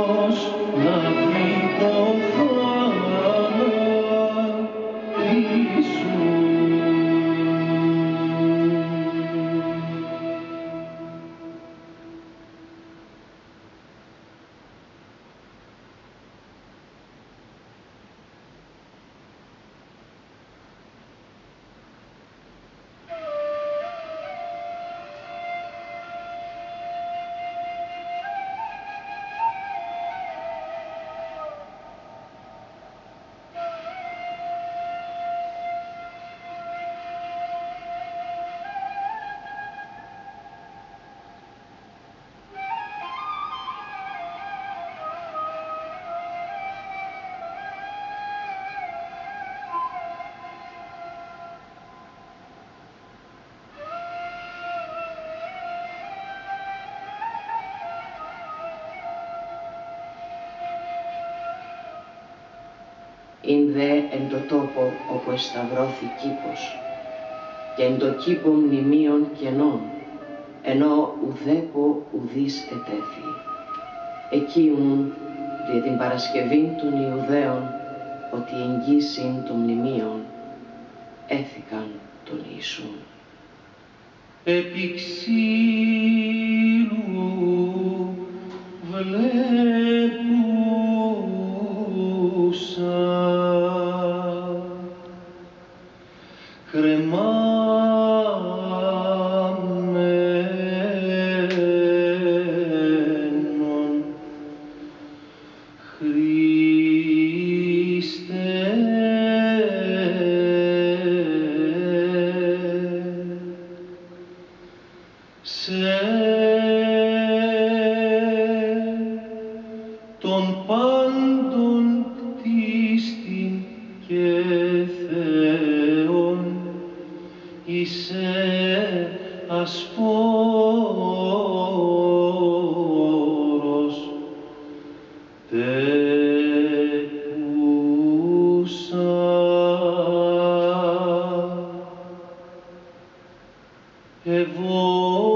να βρει το θάνατη σου. Ειν δε εν το τόπο όπου εσταυρώθη κήπος, και εν το κήπο μνημείων κενών, ενώ ουδέπο ουδείς ετέθη. Εκεί ήμουν δια την Παρασκευήν των Ιουδαίων, ότι εγγύσιν των μνημείων έθηκαν τον Ιησούν. Επί ξύλου βλέπουσα κρεμάμενον Χριστέ, σε των πάντων κτίστην και Θεόν είσαι ασφόρος τεκούσα. Εγώ